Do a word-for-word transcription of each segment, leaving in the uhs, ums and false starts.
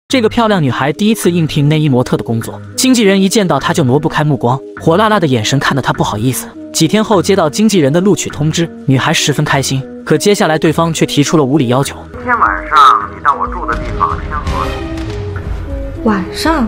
这个漂亮女孩第一次应聘内衣模特的工作，经纪人一见到她就挪不开目光，火辣辣的眼神看得她不好意思。几天后接到经纪人的录取通知，女孩十分开心。可接下来对方却提出了无理要求： 今天晚上你到我住的地方签合同。 晚上？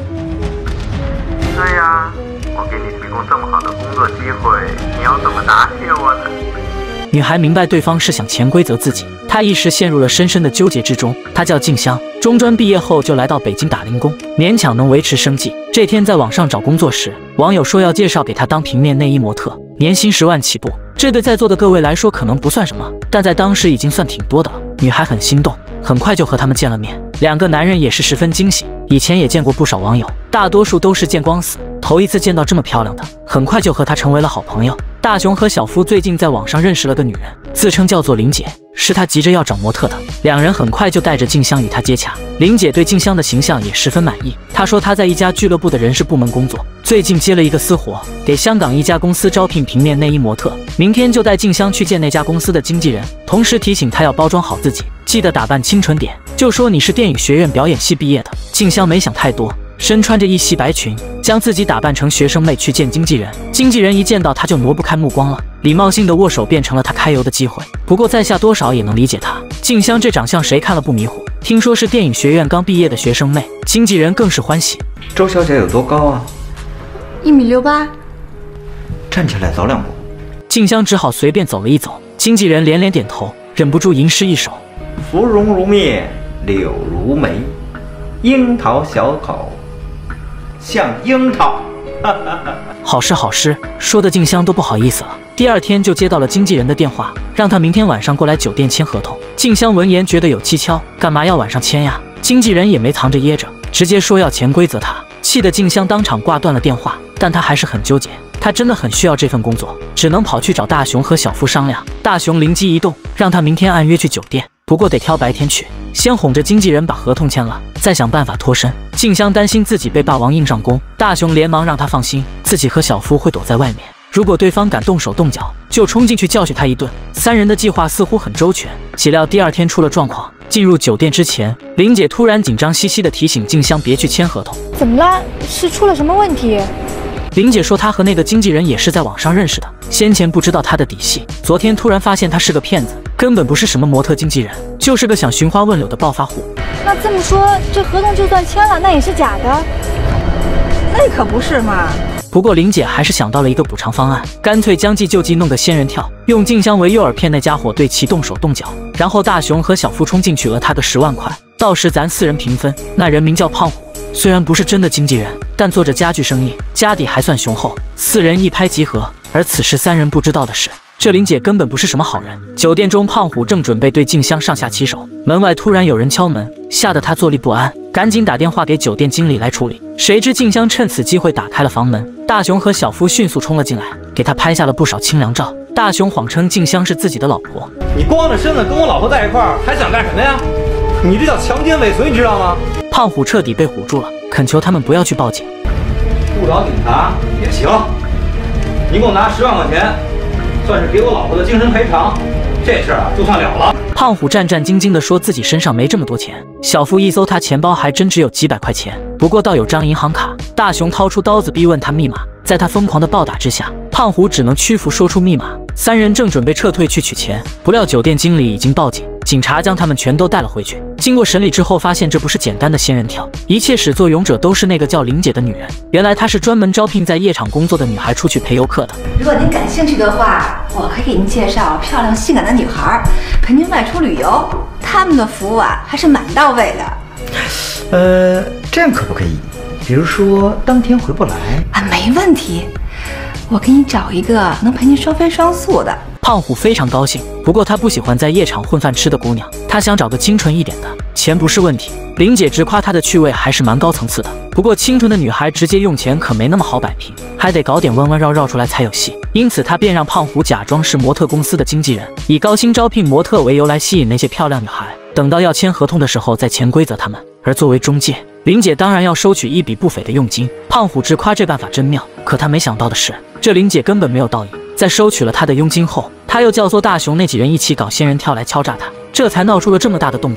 对呀，我给你提供这么好的工作机会，你要怎么答谢我呢？ 女孩明白对方是想潜规则自己，她一时陷入了深深的纠结之中。她叫静香，中专毕业后就来到北京打零工，勉强能维持生计。这天在网上找工作时，网友说要介绍给她当平面内衣模特，年薪十万起步。这对在座的各位来说可能不算什么，但在当时已经算挺多的了。女孩很心动，很快就和他们见了面。两个男人也是十分惊喜，以前也见过不少网友，大多数都是见光死，头一次见到这么漂亮的，很快就和她成为了好朋友。大雄和小夫最近在网上认识了个女人，自称叫做林姐，是他急着要找模特的。两人很快就带着静香与他接洽。林姐对静香的形象也十分满意，她说她在一家俱乐部的人事部门工作，最近接了一个私活，给香港一家公司招聘平面内衣模特，明天就带静香去见那家公司的经纪人，同时提醒她要包装好自己，记得打扮清纯点，就说你是电影学院表演系毕业的。静香没想太多，身穿着一袭白裙，将自己打扮成学生妹去见经纪人。经纪人一见到她就挪不开目光了，礼貌性的握手变成了她揩油的机会。不过在下多少也能理解她，静香这长相谁看了不迷糊？听说是电影学院刚毕业的学生妹，经纪人更是欢喜。 周小姐有多高啊？ 一米六八。 站起来走两步。 静香只好随便走了一走，经纪人连连点头，忍不住吟诗一首： 芙蓉如面，柳如眉，樱桃小口像樱桃。 好诗好诗，说的静香都不好意思了。第二天就接到了经纪人的电话，让他明天晚上过来酒店签合同。静香闻言觉得有蹊跷，干嘛要晚上签呀？经纪人也没藏着掖着，直接说要潜规则他，气得静香当场挂断了电话。但他还是很纠结，他真的很需要这份工作，只能跑去找大雄和小夫商量。大雄灵机一动，让他明天按约去酒店，不过得挑白天去，先哄着经纪人把合同签了，再想办法脱身。静香担心自己被霸王硬上弓，大雄连忙让他放心，自己和小夫会躲在外面，如果对方敢动手动脚，就冲进去教训他一顿。三人的计划似乎很周全，岂料第二天出了状况。进入酒店之前，林姐突然紧张兮兮地提醒静香别去签合同。 怎么了？是出了什么问题？ 林姐说她和那个经纪人也是在网上认识的，先前不知道他的底细，昨天突然发现他是个骗子，根本不是什么模特经纪人，就是个想寻花问柳的暴发户。 那这么说，这合同就算签了，那也是假的？那可不是嘛。 不过林姐还是想到了一个补偿方案，干脆将计就计，弄个仙人跳，用静香为诱饵骗那家伙对其动手动脚，然后大雄和小夫冲进去讹他个十万块，到时咱四人平分。那人名叫胖虎，虽然不是真的经纪人，但做着家具生意，家底还算雄厚，四人一拍即合。而此时三人不知道的是，这林姐根本不是什么好人。酒店中，胖虎正准备对静香上下其手，门外突然有人敲门，吓得他坐立不安，赶紧打电话给酒店经理来处理。谁知静香趁此机会打开了房门，大雄和小夫迅速冲了进来，给他拍下了不少清凉照。大雄谎称静香是自己的老婆。 你光着身子跟我老婆在一块儿，还想干什么呀？你这叫强奸未遂，你知道吗？ 胖虎彻底被唬住了，恳求他们不要去报警。 不找警察也行，你给我拿十万块钱，算是给我老婆的精神赔偿，这事儿啊就算了了。 胖虎战战兢兢地说自己身上没这么多钱，小夫一搜他钱包还真只有几百块钱，不过倒有张银行卡。大雄掏出刀子逼问他密码，在他疯狂的暴打之下，胖虎只能屈服说出密码。三人正准备撤退去取钱，不料酒店经理已经报警，警察将他们全都带了回去。经过审理之后，发现这不是简单的仙人跳，一切始作俑者都是那个叫林姐的女人。原来她是专门招聘在夜场工作的女孩出去陪游客的。 如果您感兴趣的话，我可以给您介绍漂亮性感的女孩陪您外出旅游，他们的服务啊还是蛮到位的。 呃，这样可不可以？比如说当天回不来啊，没问题，我给你找一个能陪您双飞双宿的。 胖虎非常高兴，不过他不喜欢在夜场混饭吃的姑娘，他想找个清纯一点的，钱不是问题。林姐直夸他的趣味还是蛮高层次的，不过清纯的女孩直接用钱可没那么好摆平，还得搞点弯弯绕绕出来才有戏。因此他便让胖虎假装是模特公司的经纪人，以高薪招聘模特为由来吸引那些漂亮女孩，等到要签合同的时候再潜规则他们。而作为中介，林姐当然要收取一笔不菲的佣金。胖虎直夸这办法真妙，可他没想到的是，这林姐根本没有道义。在收取了他的佣金后，他又教唆大雄那几人一起搞仙人跳来敲诈他，这才闹出了这么大的动静。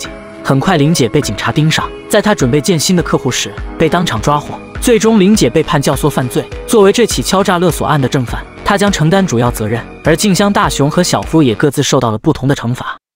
很快，玲姐被警察盯上，在她准备见新的客户时，被当场抓获。最终，玲姐被判教唆犯罪。作为这起敲诈勒索案的正犯，她将承担主要责任。而静香大雄和小夫也各自受到了不同的惩罚。